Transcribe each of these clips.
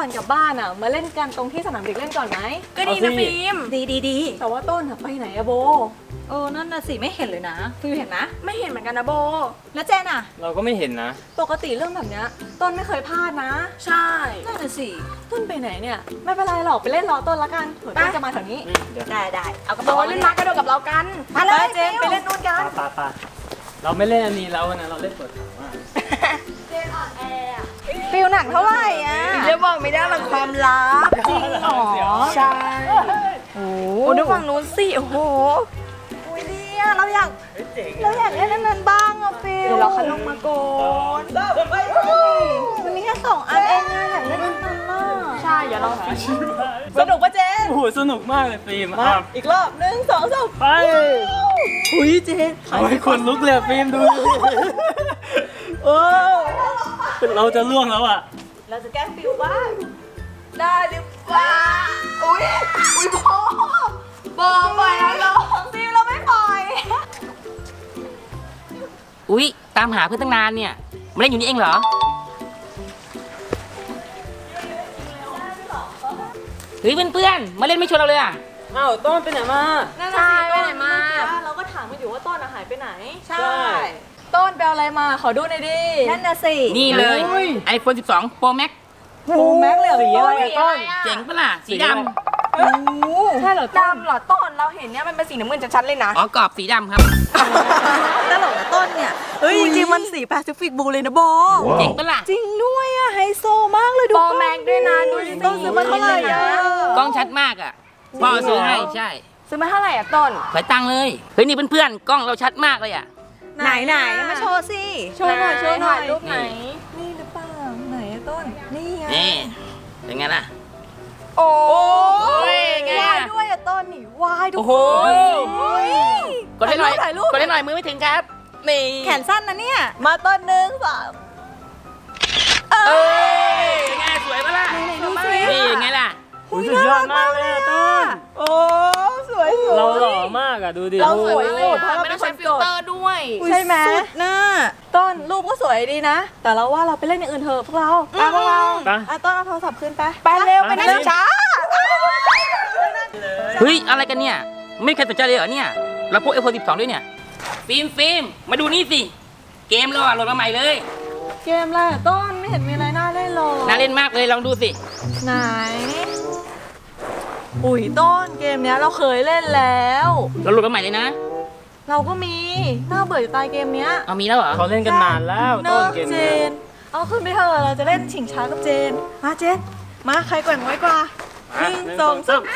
อนกลับบ้านอ่ะมาเล่นกันตรงที่สนามเด็กเล่นก่อนไหมก็ดีนะฟิล์มดีแต่ว่าต้นไปไหนอะโบนั่นน่ะสิไม่เห็นเลยนะฟิวเห็นนะไม่เห็นเหมือนกันนะโบแล้วเจนอะเราก็ไม่เห็นนะปกติเรื่องแบบเนี้ยต้นไม่เคยพลาดนะใช่นั่นน่ะสิต้นไปไหนเนี่ยไม่เป็นไรหรอกไปเล่นรอต้นละกันเผื่อต้นจะมาแถวนี้ได้เอากระโบเป๋าเล่นมากระโดดกับเรากันมาเลยเจนไปเล่นนู่นกันปาเราไม่เล่นอันนี้แล้วนะเราเล่นเปิดถังมากเจนอ่อนแอฟิลหนักเท่าไหร่อ่ะเดี๋ยวบอกไม่ได้หลังความลับจริงหรอใช่โอ้ดูฝั่งนู้นสิโอ้โหอุ้ยเนี่ยเราอยากเล่นนั้นบ้างอ่ะฟิลเดี๋ยวเราคันลงมาก่อนมันมีแค่2 อันเองอะอยากเล่นนั้นน่ะใช่อย่าเราสนุกปะเจนโอ้โหสนุกมากเลยฟิล์มอีกรอบ1 2 3 ไปอุ้ยเจนโอ้ยคนลุกเลยฟิล์มดูเราจะล่วงแล้วอ่ะเราจะแกล้งฟิลบ้างได้หรือเปล่าอุ้ยบอกไปแล้วเราฟิลเราไม่ปล่อยอุ๊ยตามหาเพื่อนตั้งนานเนี่ยมาเล่นอยู่นี่เองเหรอเฮ้ยเพื่อนๆมาเล่นไม่ชวนเราเลยอ่ะอ้าวต้นไปไหนมาใช่ไปไหนมาเราก็ถามกันอยู่ว่าต้นหายไปไหนใช่ต้นไปเอาอะไรมาขอดูหน่อยดินั่นน่ะสินี่เลย iPhone 12 Pro Max โอ้แม็กเลยสีอะไรต้นเจ๋งปะล่ะสีดำใช่เหรอดำเหรอต้นเราเห็นเนี่ยมันเป็นสีน้ำเงินชัดๆเลยนะอ๋อกรอบสีดำครับตลกนะต้นเนี่ยเฮ้ยจริงๆมันสีแปซิฟิกบลูเลยนะโบเจ๋งปะล่ะจริงด้วยอะไฮโซมากเลยดูโปรแม็กด้วยนะดูสิต้นซื้อมาเท่าไหร่อะกล้องชัดมากอ่ะพ่อซื้อให้ใช่ซื้อมาเท่าไหร่อะต้นขอตังค์เลยเฮ้ยนี่เพื่อนๆกล้องเราชัดมากเลยอ่ะไหนมาโชว์สิโชว์หน่อยรูปไหนนี่หรือเปล่าไหนต้นนี่ไงนี่เป็นไงล่ะโอ้ยวายด้วยอะต้นนี่วายทุกคนกดให้หน่อยมือไม่ถึงครับนี่แขนสั้นนะเนี่ยมาต้น1 2 เป็นไงสวยปะล่ะดูสินี่ไงล่ะสุดยอดมากเลยต้นโอ้สวยเราหล่อมากอ่ะดูดิเราสวยสุดไม่ต้องใช้ฟิลเตอร์ด้วยใช่ไหมน่าต้นรูปก็สวยดีนะแต่เราว่าเราไปเล่นอย่างอื่นเถอะพวกเราต้นเอาโทรศัพท์ขึ้นไปเร็วไปนั่งช้าเฮ้ยอะไรกันเนี่ยไม่เคยสนใจเลยเหรอเนี่ยเราพวก iPhone 12ด้วยเนี่ยฟิล์มมาดูนี่สิเกมเราโหลดมาใหม่เลยเกมอะไรต้นไม่เห็นมีอะไรน่าเล่นเลยน่าเล่นมากเลยลองดูสิไหนอุ้ยต้นเกมเนี้ยเราเคยเล่นแล้วเราโหลดมาใหม่เลยนะเราก็มีน่าเบื่ออยู่ตายเกมเนี้ยเอามีแล้วเหรอเขาเล่นกันนานแล้วต้นเกมนี้เอาขึ้นไปเถอะเราจะเล่นชิงช้ากับเจนมาเจนมาใครแกว่งไว้กว่า1 2 3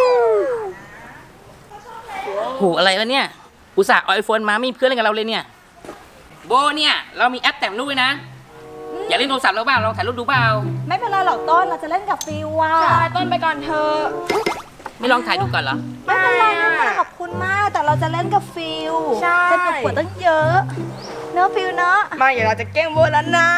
โหอะไรวะเนี่ยอุตส่าห์เอา iPhone มาไม่มีเพื่อนเล่นกับเราเลยเนี่ยโบเนี่ยเรามีแอปแต่งรูปด้วยนะอยากเล่นโทรศัพท์เราบ้างลองถ่ายรูปดูเปล่าไม่เป็นไรหรอกต้นเราจะเล่นกับฟิวว่ะใช่ต้นไปก่อนเธอไม่ลองถ่ายดูก่อนเหรอไม่เป็นไรนะขอบคุณมากแต่เราจะเล่นกับฟิวสนุกกว่าตั้งเยอะเนื้อฟิวเนาะมาเดี๋ยวเราจะแกล้งโบแล้วนะ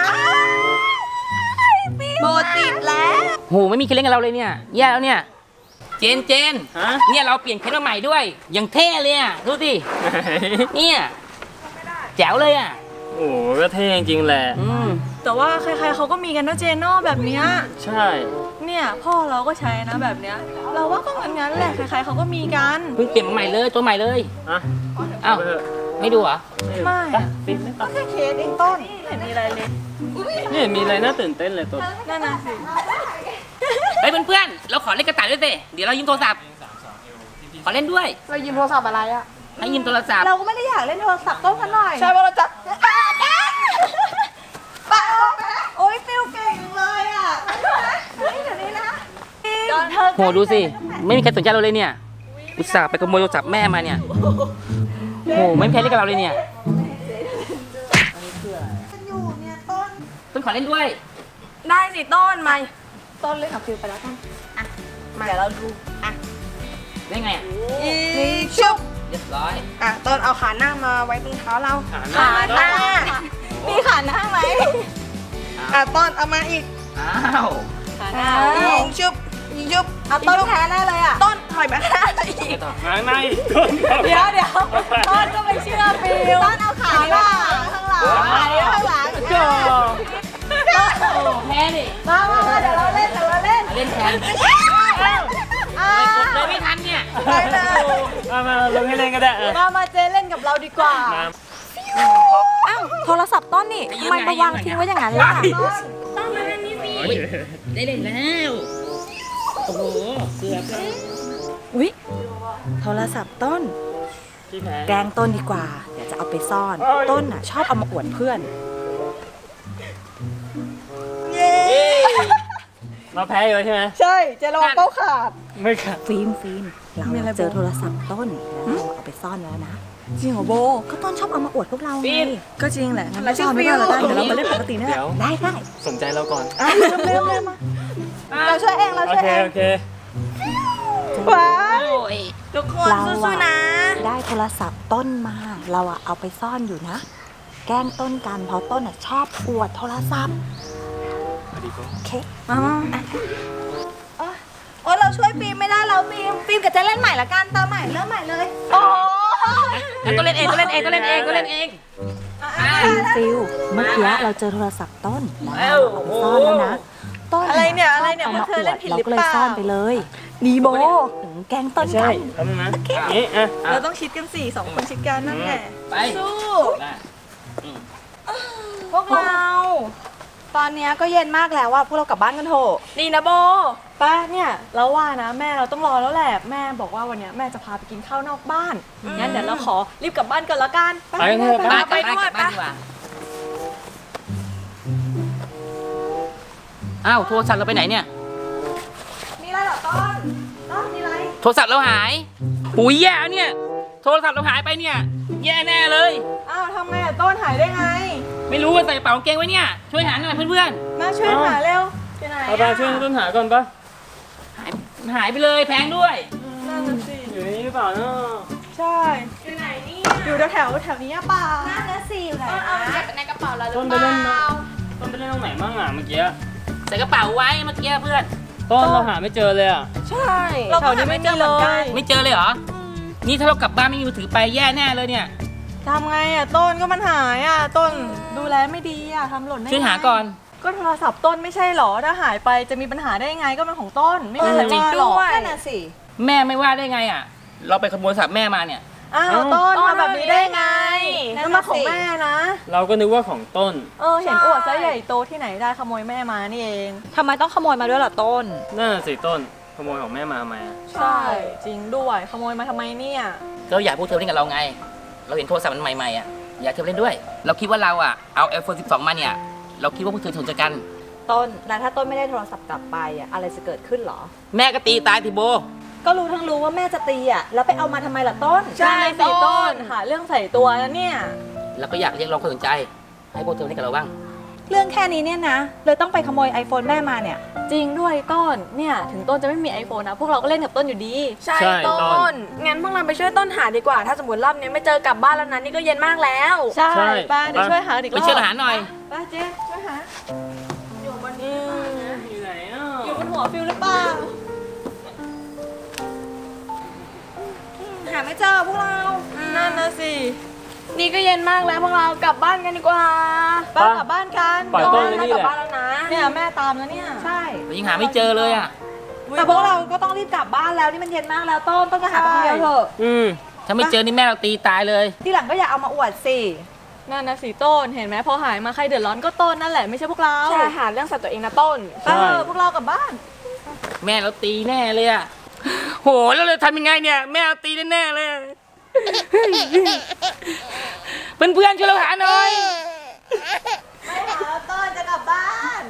โบติดแล้วโหไม่มีใครเล่นกับเราเลยเนี่ยแย่แล้วเนี่ยเจนเนี่ยเราเปลี่ยนเคสมาใหม่ด้วยอย่างเท่เลยอ่ะดูสิเนี่ยแจ๋วเลยอ่ะโอ้ก็เท่จริงๆแหละแต่ว่าใครๆเขาก็มีกันนะเจนนอแบบเนี้ยใช่เนี่ยพ่อเราก็ใช้นะแบบเนี้ยเราว่าก็งั้นแหละใครๆเขาก็มีกันเพิ่งเปลี่ยนมาใหม่เลยตัวใหม่เลยอ้าวไม่ดูเหรอไม่ก็แค่เคสเองต้นเห็นมีอะไรเลยนี่มีอะไรน่าตื่นเต้นเลยต้นนั่นน่ะสิเฮ้ยเพื่อนๆเราขอเล่นกระต่ายด้วยสิเดี๋ยวเรายืมโทรศัพท์ขอเล่นด้วยเรายืมโทรศัพท์อะไรอะให้ยืมโทรศัพท์เราก็ไม่ได้อยากเล่นโทรศัพท์ต้นกันหน่อยใช่เพราะเราจะโอ้ยฟิลเก่งเลยอ่ะเฮ้ยเดี๋ยวนี้นะโหดูสิไม่มีใครสนใจเราเลยเนี่ยอุตส่าห์ไปขโมยโทรศัพท์แม่มาเนี่ยโหไม่มีใครเล่นกับเราเลยเนี่ยต้นขอเล่นด้วยได้สิต้นมาต้นเล่นกับฟิวไปแล้วต้นมาเดี๋ยวเราดูได้ไงอ่ะชุบเรียบร้อยต้นเอาขาหน้ามาไว้ตรงเท้าเราขาหน้ามีขาหน้าไหมต้นเอามาอีกขาหน้าชุบต้นแพ้แน่เลยอ่ะต้นถอยมาข้างหน้าอีกข้างในเดี๋ยวต้นก็ไม่เชื่อฟิวต้นเอาขาหน้าข้างหลังแพ้ดิมาเดี๋ยวเราเล่นเล่นแทนกดเลยไม่ทันเนี่ยได้เลยมาลงให้เล่นก็ได้มาเจเล่นกับเราดีกว่าอ้าวโทรศัพท์ต้นนี่ทำไมมาวางทิ้งไว้อย่างนั้นล่ะได้เล่นแล้วโอ้โหเกือบแล้วอุ๊ยโทรศัพท์ต้นพี่แพ้แกล้งต้นดีกว่า เดี๋ยวจะเอาไปซ่อน ต้นน่ะชอบเอามาอวดเพื่อนเราแพ้อยู่ใช่ไหมใช่เจระวังเป้าขาดไม่ค่ะฟิล์มเรามีอะไรโบเจอโทรศัพท์ต้นแล้วเอาไปซ่อนแล้วนะจริงเหรอโบก็ต้นชอบเอามาอวดพวกเราไงก็จริงแหละงั้นเราซ่อนไม่ได้เราได้เดี๋ยวเรามาเล่นปกตินี่แหละเดี๋ยวได้สนใจเราก่อนเริ่มมาเราช่วยเองเราโอช่วยเคเองโอเคว้าโอ้ยทุกคนเราสู้ๆนะได้โทรศัพท์ต้นมา เราอะเอาไปซ่อนอยู่นะ แกล้งต้นกันเพราะต้นอะชอบอวดโทรศัพท์โอเคมาโอ้เราช่วยฟิล์มไม่ได้เราฟิล์มกับเจเล่นใหม่ละกันตามใหม่เริ่มใหม่เลยโอ้ก็เล่นเองก็เล่นเองก็เล่นเองก็เล่นเองฟิลเมื่อกี้เราเจอโทรศัพท์ต้นแล้วเราเอาไปซ่อนแล้วนะต้นอะไรเนี่ยอะไรเนี่ยเอาพวมากเธออวเล่ดนผิดเราหรือก็เลเปยล่าซ่อนไปเลยดีโบแกล้งต้นใช่กันทำนะนี่อ่ะเราต้องชิดกันสี่สองคนชิดกันนั่นแหละไปสู้ได้พวกเรา ตอนเนี้ยก็เย็นมากแล้วว่าพวกเรากลับบ้านกันเถอะนี่นะโบป้าเนี่ยเราว่านะแม่เราต้องรอแล้วแหละแม่บอกว่าวันเนี้ยแม่จะพาไปกินข้าวนอกบ้านงั้นเดี๋ยวเราขอรีบกลับบ้านกันละกันไปกันเถอะบ้านไปกลับด้บ้าวน ยกลับบ้านดีกว่าอ้าวโทรศัพท์เราไปไหนเนี่ยมีอะไรเหรอต้นมีอะไรโทรศัพท์เราหายอุ้ยแย่เนี่ย โทรศัพท์เราหายไปเนี่ย แย่แน่เลยอ้าวทำไงอะต้นหายได้ไงไม่รู้ว่าใส่กระเป๋ากางเกงไว้เนี่ย ช่วยหาหน่อยเพื่อนมาช่วยหาเร็วไปไหนเอาไปช่วยต้นหาก่อนปะๆหายไปเลยแพงด้วยนั่นน่ะสิอยู่ในนี้หรือเปล่าเนาะใช่อยู่ไหนนี่อยู่แถวนี้เปล่านั่นน่ะสิอยู่ไหนนะในกระเป๋าเราหรืต้นอไปเปเล่นล่าต้นไปเล่นตรงไหนบ้างอ่ะเมื่อกี้ใส่กระเป๋าไว้เมื่อกี้เพื่อนต้นเราหาไม่เจอเลยอ่ะใช่แถวนี้ไม่มีเลยไม่เจอเลยเหรอ นี่ถ้าเรากลับบ้านไม่มีมือถือไปแย่แน่เลยเนี่ยทำไงอ่ะต้นก็มันหายอ่ะต้นดูแลไม่ดีอ่ะทำหล่นได้ช่วยหาไงก่อนก็โทรศัพท์ต้นไม่ใช่หรอถ้าหายไปจะมีปัญหาได้ยังไงก็เป็นของต้นไม่มีใครจริงว่าหรอกด้วยนั่นน่ะสิแม่ไม่ว่าได้ไงอ่ะ เราไปขโมยโทรศัพท์แม่มาเนี่ยอ้าวต้นทำแบบนี้ได้ไงนั่นมาของแม่นะเราก็นึกว่าของต้นเห็นอวดซะใหญ่โตที่ไหนได้ขโมยแม่มานี่เองทำไมต้องขโมยมาด้วยล่ะต้นน่าสิต้นขโมยของแม่มาทำไมอ่ะใช่จริงด้วยขโมยมาทำไมเนี่ยเราอยากพวกเธอเล่นกับเราไง เราเห็นโทรศัพท์มันใหม่ๆอ่ะ อยากเธอเล่นด้วย เราคิดว่าเราอ่ะ เอา iPhone 12 มาเนี่ย เราคิดว่าพวกเธอสนใจกันต้นแล้วถ้าต้นไม่ได้โทรศัพท์กลับไปอ่ะอะไรจะเกิดขึ้นเหรอแม่ก็ตีตายทีโบก็รู้ทั้งรู้ว่าแม่จะตีอ่ะแล้วไปเอามาทำไมล่ะต้นใช่สิต้นหาเรื่องใส่ตัวนะเนี่ยเราก็อยากเรียกร้องความสนใจ ให้พวกเธอเล่นกับเราบ้างเรื่องแค่นี้เนี่ยนะเลยต้องไปขโมย iPhone แม่มาเนี่ยจริงด้วยต้นเนี่ยถึงต้นจะไม่มี iPhone นะพวกเราก็เล่นกับต้นอยู่ดีใช่ต้น งั้นพวกเราไปช่วยต้นหาดีกว่า ถ้าสมมติรอบนี้ไม่เจอกลับบ้านแล้วนะนี่ก็เย็นมากแล้วใช่ไป้าเดี๋ยวช่วยหาอีกรไปอบช่วยเราหาหน่อยไป้าเจ๊ช่วยหาอยู่ไหนอ่ะอยู่บนหัวฟิวหรือเปล่าหาไม่เจอพวกเรานั่นนะสินี่ก็เย็นมากแล้วพวกเรากลับบ้านกันดีกว่าป้ากลับบ้านกันปล่อยต้นไว้นี่กลัแหบละบ้านแล้วนะเนี่ยแม่ตามแล้วเนี่ยใช่เรายังหาไม่เจอเลยอ่ะแต่พวกเราก็ต้องรีบกลับบ้านแล้วนี่มันเย็นมากแล้วต้นก็หาไปคนเดียวเถอะถ้าไม่เจอนี่แม่เราตีตายเลยทีหลังก็อย่าเอามาอวดสินั่นนะสิต้นเห็นไหมพอหายมาใครเดือดร้อนก็ต้นนั่นแหละไม่ใช่พวกเราใช่หาเรื่องใส่ตัวเองนะต้นไปเถอะพวกเรากลับบ้านแม่เราตีแน่เลยอ่ะ โหแล้วเราทำยังไงเนี่ย แม่เราตีแน่ๆเลย เพื่อนๆช่วยเราหาหน่อยไม่หาต้นจะกลับบ้าน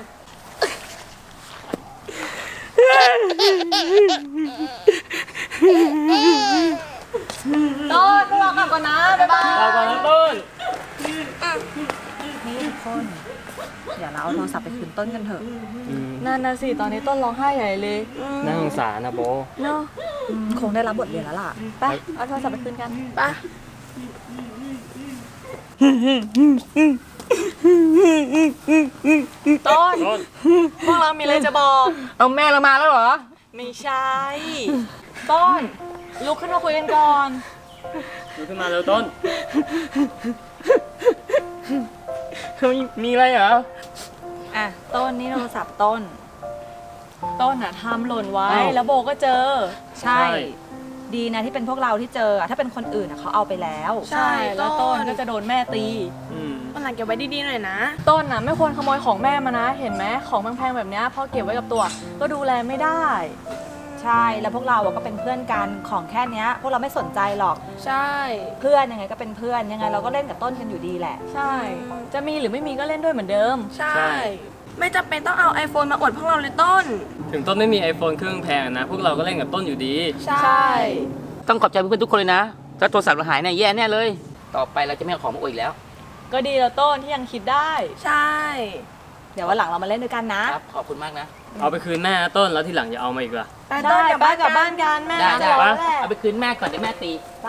ต้นพวกเรากลับก่อนนะบ๊ายบายเราก่อนนะต้นนี่ทุกคนเดี๋ยวเราเอาโทรศัพท์ไปคืนต้นกันเถอะนั่นนะสิตอนนี้ต้นร้องไห้ใหญ่เลยน่าสงสารนะโบเนาะคงได้รับบทเรียนแล้วล่ะไปเอาโทรศัพท์ไปคืนกันไปต้นต้นพวกเรามีอะไรจะบอกเอาแม่เรามาแล้วเหรอไม่ใช่ ต้นลุกขึ้นมาคุยกันก่อนดูขึ้นมาเร็วต้นมีอะไรเหรออ่ะต้นนี่โทรศัพท์ต้นต้นอะทำหล่นไว้อ้าวแล้วโบก็เจอใช่ ดีนะที่เป็นพวกเราที่เจออะถ้าเป็นคนอื่นอะเขาเอาไปแล้วใช่แล้วต้นก็จะโดนแม่ตีอืมวันหลังเก็บไว้ดีๆหน่อยนะต้นน่ะไม่ควรขโมยของแม่มานะ เห็นไหมของแพงๆแบบเนี้ยพอเก็บไว้กับตัว ก็ดูแลไม่ได้ใช่แล้วพวกเราอะก็เป็นเพื่อนกันของแค่เนี้ยพวกเราไม่สนใจหรอกใช่เพื่อนยังไงก็เป็นเพื่อนยังไงเราก็เล่นกับต้นกันอยู่ดีแหละใช่ จะมีหรือไม่มีก็เล่นด้วยเหมือนเดิมใช่ ไม่จำเป็นต้องเอา iPhone มาอวดพวกเราเลยต้นถึงต้นไม่มี iPhone เครื่องแพงอะนะ พวกเราก็เล่นกับต้นอยู่ดีใช่ต้องขอบใจเพื่อนๆทุกคนเลยนะถ้าโทรศัพท์เราหายเนี่ยแย่แน่เลย ต่อไปเราจะไม่เอาของมาอวดอีกแล้วก็ดีแล้วต้นที่ยังคิดได้ใช่เดี๋ยววันหลังเรามาเล่นด้วยกันนะครับขอบคุณมากนะเอาไปคืนแม่นะต้นแล้วทีหลังอย่าเอามาอีกล่ะไปต้นได้กลับป้าบ้านกลับบ้านกันแม่ได้จะได้รอแล้วแหละเอาไปคืนแม่ก่อนเดี๋ยวแม่ตี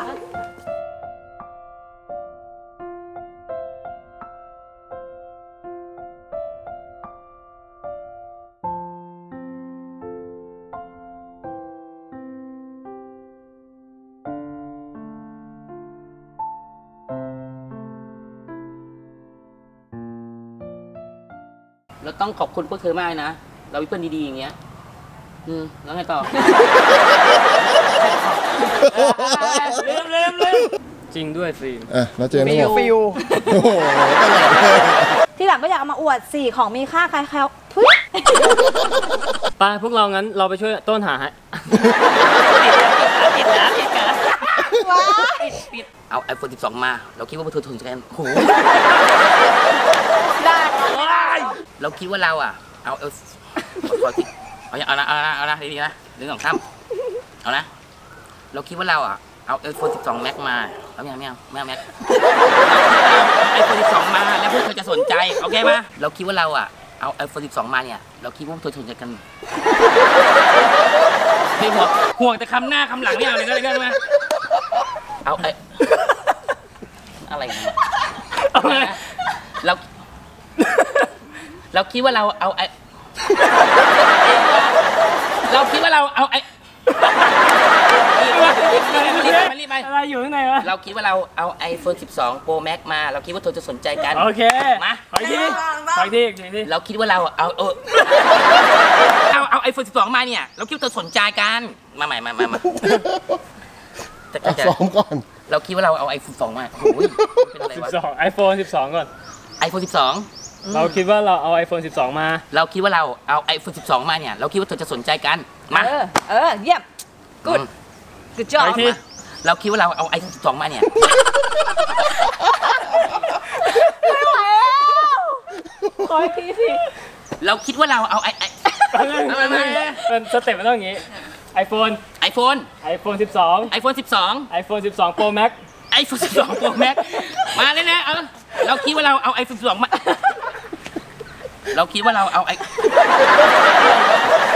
เราต้องขอบคุณพวกเธอมากนะ เราเป็นเพื่อนดีๆอย่างเงี้ย แล้วไงต่อ ลืมจริงด้วยฟิล์มอ่ะแล้วเจนก็บอกฟิวโอ้โหตลอดเลยที่หลังก็อยากเอามาอวดสิของมีค่าใครๆเอาทุยไปพวกเรางั้นเราไปช่วยต้นหาให้เอา iPhone 12 มา เราคิดว่าพวกเธอถึงจะกันโอ้โหเราคิดว่าเราอ่ะ ขอทีเอานะดีๆนะ1 2 3เอานะ เราคิดว่าเราอ่ะ เอา iPhone 12 Max มาเอาไม่เอา Max เอา iPhone 12 มาแล้วพวกเธอจะสนใจโอเคไหมเราคิดว่าเราอ่ะ เอา iPhone 12 มาเนี่ย เราคิดว่าพวกเธอสนใจกันไม่ห่วงแต่คำหน้าคำหลังไม่เอาเลยก็ได้ไหมเอาอะไรนะเราคิดว่าเราเอาเราคิดว่าเราเอารีบไปอะไรอยู่ข้างในวะเราคิดว่าเราเอา iPhone 12 Pro Max มา เราคิดว่าเธอจะสนใจกันโอเคมาขออีกทีขออีกทีเราคิดว่าเราเอา iPhone 12 มาเนี่ย เราคิดว่าเธอสนใจกัน มาใหม่มาอ่ะซ้อมก่อนเราคิดว่าเราเอา iPhone 12 มาโอ้ยเป็นอะไรวะ 12 iPhone 12 ก่อน iPhone 12 เราคิดว่าเราเอา iPhone 12 มาเราคิดว่าเราเอา iPhone 12 มาเนี่ย เราคิดว่าเธอจะสนใจกัน มาเยี่ยม good good job ขออีกทีเราคิดว่าเราเอา iPhone 12 มาเนี่ยขออีกทีสิเราคิดว่าเราเอาเป็นสเต็ปมันต้องอย่างงี้ iPhone iPhone 12 iPhone 12 iPhone 12 Pro Max iPhone 12 Pro Max มาเลยนะเราคิดว่าเราเอา iPhone 12 มา เราคิดว่าเราเอา